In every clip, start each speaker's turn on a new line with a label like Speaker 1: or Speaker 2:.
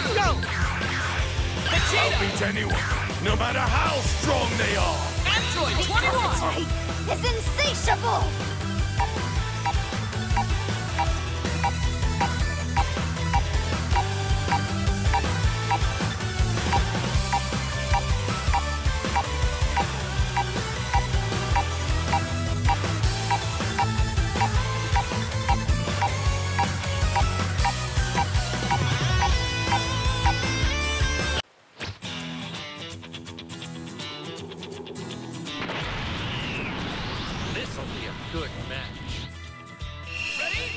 Speaker 1: Let's go! Vegeta!
Speaker 2: I'll beat anyone, no matter how strong they are!
Speaker 1: Android
Speaker 3: The
Speaker 1: 21!
Speaker 3: appetite is insatiable!
Speaker 1: This'll be a good match. Ready?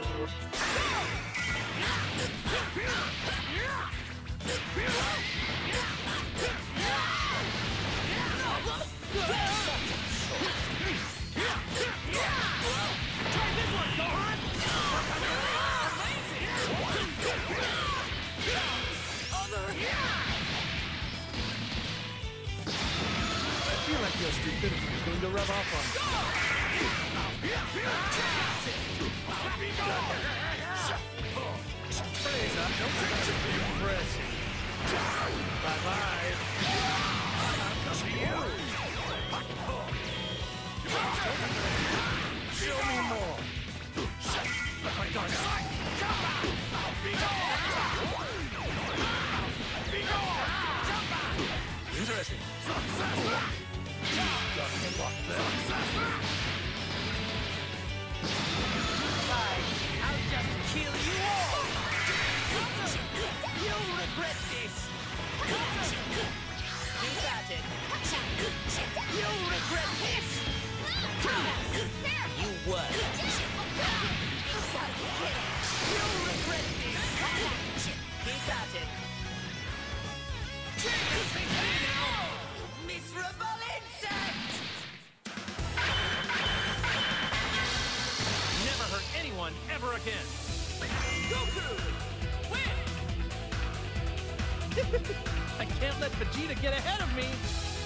Speaker 1: Try this one, Gohan!
Speaker 4: I feel like your stupidity is going to rub off on me. Frieza, don't forget to be impressive. Bye-bye. Come to you. Show me more. Oh my God. Interesting.
Speaker 1: I'll just kill you all! You'll regret this! You got it! You'll regret this! You what? You'll regret this! He got it! Miserable insect! Never hurt anyone ever again! Goku! Win! I can't let Vegeta get ahead of me!